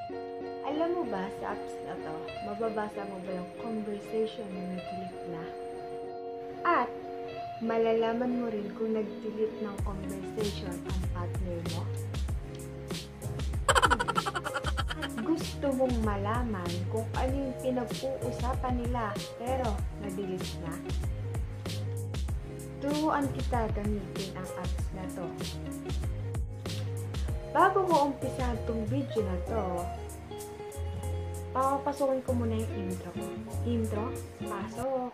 Alam mo ba sa apps na to, mababasa mo ba yung conversation na nag-delete na? At malalaman mo rin kung nag-delete ng conversation ang partner mo? At gusto mong malaman kung ano yung pinag-uusapan nila pero na-delete na? Turuan kita gamitin ang apps na to. Bago ko umpisahan tong video na to, papasukin ko muna yung intro ko. Intro? Pasok!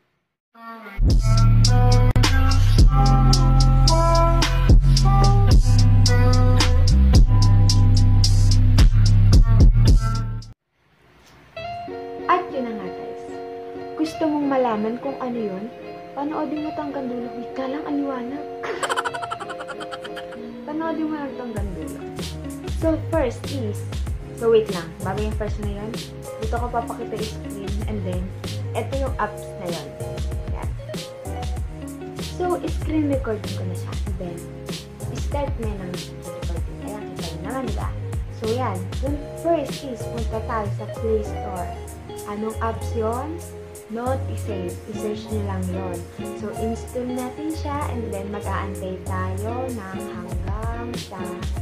At yun na nga guys. Gusto mong malaman kung ano yun? Panoodin mo tang gandulo. Ika lang aniwanag. Panoodin mo lang tang gandulo. So first is, so wait lang, bago yung first na yun, dito ko papakita yung screen and then, ito yung apps na yun. Yan. So, screen recording ko na siya. And then, start na ng screen recording. Ayan, kita nyo naman, diba? So, yan. First is, punta tayo sa Play Store. Anong apps yun? Notisave. I-search nyo lang yun. So, install natin siya and then mag-aantay tayo ng hanggang sa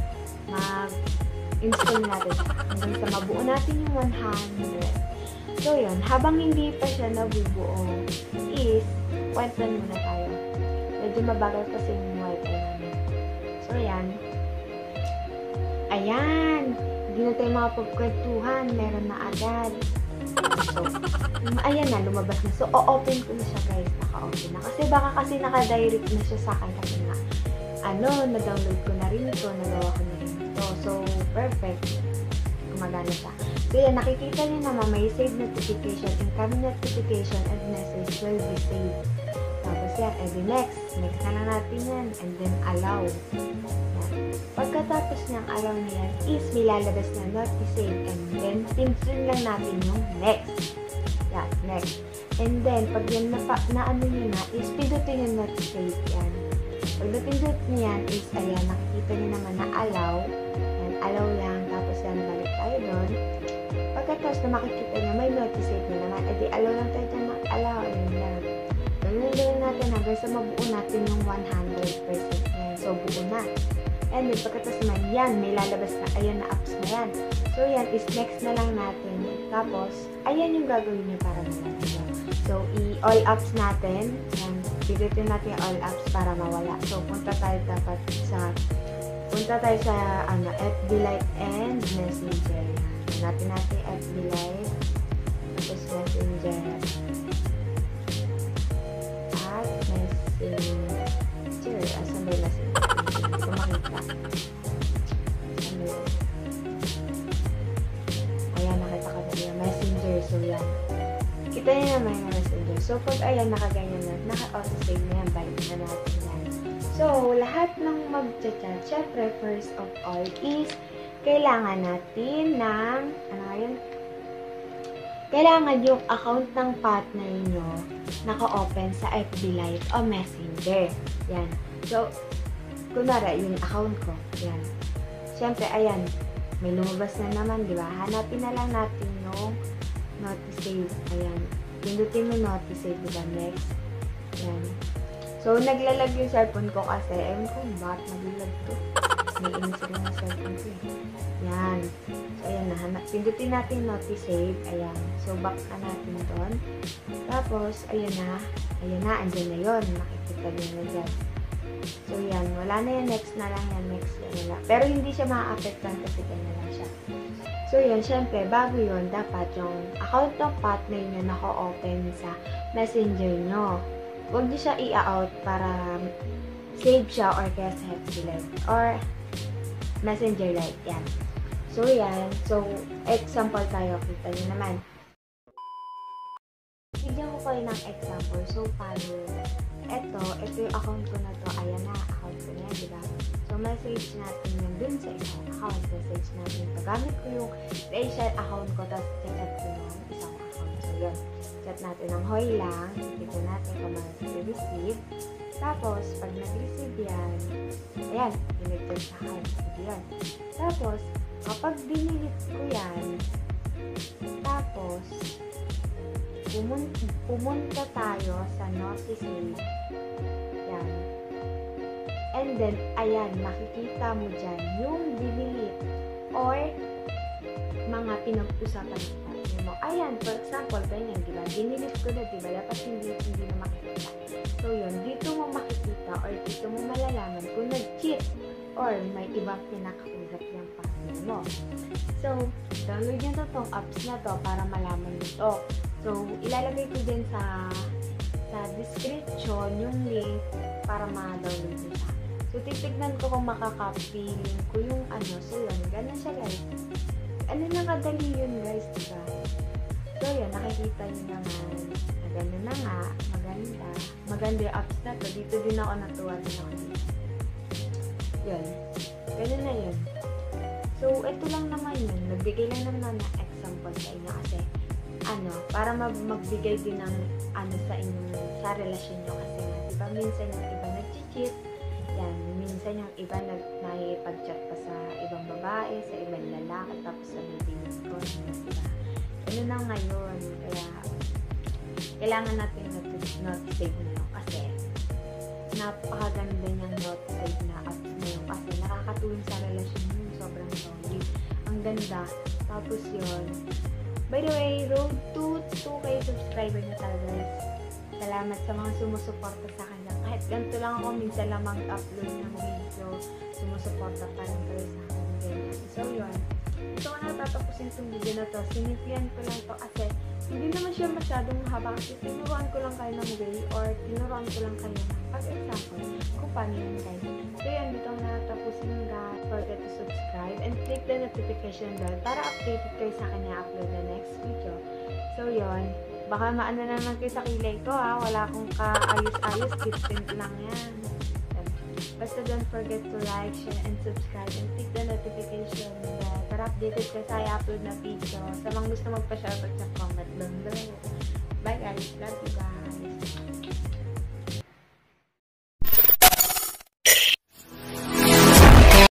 install natin hanggang sa mabuo natin yung 100. So, yun. Habang hindi pa siya nabubuo, is, kwentuhan muna tayo. Medyo mabagal kasi yung wifi namin. So, yan. Ayan. Hindi na tayo makapagkwentuhan. Meron na agad. So, ayan na. Lumabas na. So, o-open ko na siya, guys. Naka-open na. Kasi baka kasi naka-direct na siya sa akin. Kasi nga, na-download ko na rin ito. Nagawa ko na rin ito. So, perfect. Gumagana siya. So, yan. Nakikita niyo naman may save notification, incoming notification, and message will be saved. Tapos yan, edi next. Next na lang natin yan. And then, allow. Yan. Pagkatapos niyang allow niyan, is may lalabas na notisave. And then, pinsin lang natin yung next. Yan, next. And then, pag yan na-ano niyo na, is pindutin yung notisave. Yan. Pag napindot niyan, is ayan, nakikita niyo naman na allow. Yan, allow lang. Tapos yan, balik tayo doon. Pagkatapos na makikita niya, may notisave na naman. Edi, allow lang tayo dyan ng allow. Ayun lang. Gawin natin hanggang sa mabuo natin yung 100%. Yan. So, buo na. And then, pagkatapos naman, yan, may lalabas na, ayan na apps na yan. So, yan is next na lang natin. Tapos, ayan yung gagawin niyo para malaman niyo. So, all apps natin. Yan, pigitin natin yung all apps para mawala. So, punta tayo sa, FB Live and Messenger. Hanapin natin FB Live. Tapos Messenger. At Messenger. Asan ba yung Messenger? Ito makita. Asan ba yun? Ayan, nakita ka na yung Messenger. So, yan. Kita niyo naman yung Messenger. So, pag ayan, nakaganyan na, naka-auto-save na yan. Balik na natin yan. So, lahat ng mag-chat, syempre, first of all is, kailangan natin ng, kailangan yung account ng partner nyo naka-open sa FB Live o Messenger. Yan. So, kunwari, yung account ko. Yan. Siyempre, ayan, may lumabas na naman, di ba? Hanapin na lang natin yung notisave. Ayan. Pindutin mo notisave, di ba? Next. Yan. So, naglalag yung cellphone ko kasi, ewan ko, bakit naglalag to? May inis rin yung cellphone ko eh. Yan. So, ayan na. Pindutin natin notisave. Ayan. So, back na natin doon. Tapos, ayan na. Ayan na. Andyan na yun. Makikita nyo na dyan. So, yan. Wala na yan. Next na lang yan. Next na lang. Pero hindi siya ma-affectan kasi ganyan lang siya. So, yan. Siyempre, bago yun, dapat yung account ng partner nyo naka-open sa messenger nyo. Huwag nyo siya i-out para save siya or kaya sa FB Live or Messenger Live. Yan. So, yan. So, example tayo. Kita nyo naman. Bigyan ko kayo ng example. So, paano? Ito yung account ko na to. Ayan na, account ko na yan, diba? So, message natin yun dun sa isang account. Message natin ito. Gamit ko yung facial account ko, tapos chat ko yung isang account. So, yun. Chat natin ng hoy lang. Tignan natin kung mag-receive. Tapos, pag nag-receive yan, ayan, dinigyan sa account. Yan. Tapos, kapag dinilit ko yan, pumunta tayo sa notice list. Yan. And then, ayan, makikita mo dyan yung delete or mga pinag-usapan ng partner mo. Ayan, for example, ganyan, diba? Dinilit ko na, diba? Dapat hindi na makikita. So, yun, dito mo makikita or dito mo malalaman kung nag-cheat or may ibang pinakausap yung partner mo. So, download nyo to tong apps na to para malaman nyo to. So, ilalagay ko din sa description yung link para ma-download nyo siya. So, titignan ko kung makaka-feeling ko yung ano. So, yun, ganun siya guys. Ano na kadali yun guys, diba? So, yun, nakikita nyo naman. Maganda na nga, maganda. Maganda yung apps na to. Dito din ako natuwa din ako dito. Yun. Ganun na yun. So, ito lang naman yun. Nagbigay lang naman ng example sa inyo kasi, ano, para magbigay din ng, ano, sa inyo, sa relasyon nyo kasi, diba, minsan yung iba nag-cheat, yan, minsan yung iba nakipag-chat pa sa ibang babae, sa ibang lalaki, tapos sabihin ko, diba? Ano na ngayon, kaya, kailangan natin not save nyo kasi, napakaganda niyang not save na apps na yun kasi nakakatulong sa relasyon nyo, sobrang solid. Ang ganda. Tapos yun. By the way, road to 2K subscriber na talaga guys. Salamat sa mga sumusuporta sa akin. Kahit ganito lang ako, minsan lang mag-upload ng video, sumusuporta pa rin kayo sa akin. Ganyan. So yun. So, natatapusin itong video na to. Sinimplihan ko lang to kasi hindi naman siya masyadong mahaba kasi tinuruan ko lang kayo ng way or tinuruan ko lang kayo ng pag-example kung paano yun guys. So yan, dito ang natatapusin ng guys. Don't forget to subscribe and click the notification bell para updated kayo sa akin na upload na next video. So yun, baka maano naman kayo sa kilay ko ha. Wala akong kaayos-ayos, distant lang yan. Basta don't forget to like, share, and subscribe and click the notification bell para updated kayo sa i-upload na video. Sa mga gusto magpa-shoutout sa comment down below. Bye guys. Love you guys.